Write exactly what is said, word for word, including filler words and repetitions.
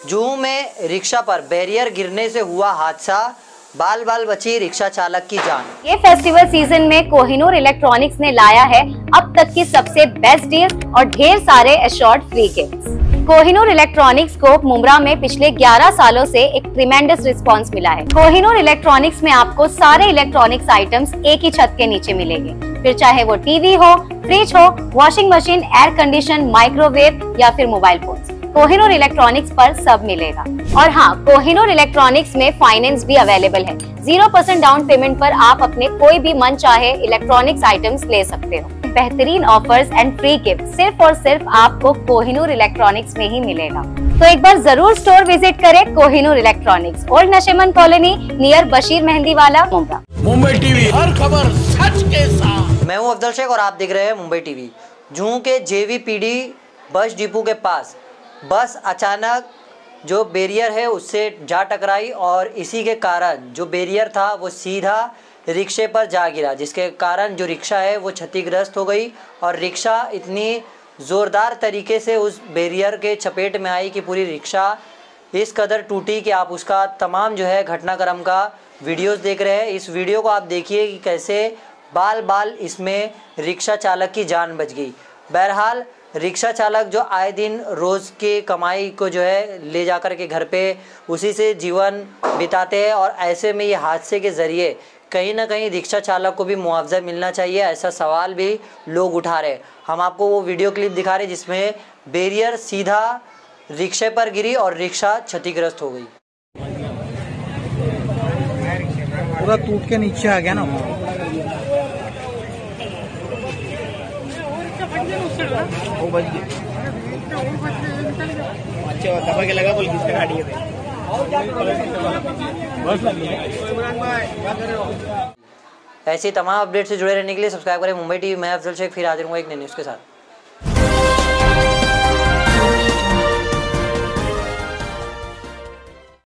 जुहू में रिक्शा पर बैरियर गिरने से हुआ हादसा, बाल बाल बची रिक्शा चालक की जान। ये फेस्टिवल सीजन में कोहिनूर इलेक्ट्रॉनिक्स ने लाया है अब तक की सबसे बेस्ट डील और ढेर सारे assured free gifts. Kohinoor electronics को मुंब्रा में पिछले ग्यारह सालों से एक ट्रिमेंडस रिस्पांस मिला है। कोहिनूर इलेक्ट्रॉनिक्स में आपको सारे इलेक्ट्रॉनिक्स आइटम्स एक ही छत के नीचे मिलेंगे, फिर चाहे वो टीवी हो, फ्रिज हो, washing machine, air condition, microwave या फिर मोबाइल फोन, कोहिनूर इलेक्ट्रॉनिक्स पर सब मिलेगा। और हाँ, कोहिनूर इलेक्ट्रॉनिक्स में फाइनेंस भी अवेलेबल है। जीरो परसेंट डाउन पेमेंट पर आप अपने कोई भी मन चाहे इलेक्ट्रॉनिक्स आइटम्स ले सकते हो। बेहतरीन ऑफर्स एंड फ्री गिफ्ट सिर्फ और सिर्फ आपको कोहिनूर इलेक्ट्रॉनिक्स में ही मिलेगा। तो एक बार जरूर स्टोर विजिट करें Kohinoor electronics, old Nasheman colony, near Bashir Mehndi Wala, Mumbra. Mumbai TV, हर खबर सच के साथ। मैं हूं अफजल शेख और आप देख रहे हैं मुंबई टीवी। जुहू के जेवीपीडी बस डिपो के पास बस अचानक जो बैरियर है उससे जा टकराई और इसी के कारण जो बैरियर था वो सीधा रिक्शे पर जा गिरा, जिसके कारण जो रिक्शा है वो क्षतिग्रस्त हो गई और रिक्शा इतनी ज़ोरदार तरीके से उस बैरियर के चपेट में आई कि पूरी रिक्शा इस कदर टूटी कि आप उसका तमाम जो है घटनाक्रम का वीडियोस देख रहे हैं। इस वीडियो को आप देखिए कि कैसे बाल बाल इसमें रिक्शा चालक की जान बच गई। बहरहाल रिक्शा चालक जो आए दिन रोज़ की कमाई को जो है ले जा कर के घर पे उसी से जीवन बिताते हैं और ऐसे में ये हादसे के ज़रिए कहीं ना कहीं रिक्शा चालक को भी मुआवजा मिलना चाहिए, ऐसा सवाल भी लोग उठा रहे हैं। हम आपको वो वीडियो क्लिप दिखा रहे जिसमें बैरियर सीधा रिक्शे पर गिरी और रिक्शा क्षतिग्रस्त हो गई। पूरा टूट के नीचे आ गया ना। वो बच गया। अच्छा दबा के लगा बोल किसका गाड़ी है। ऐसी तमाम अपडेट से जुड़े रहने के लिए सब्सक्राइब करें मुंबई टीवी। मैं अफजल शेख फिर हाजिर हूँ एक नई न्यूज़ के साथ।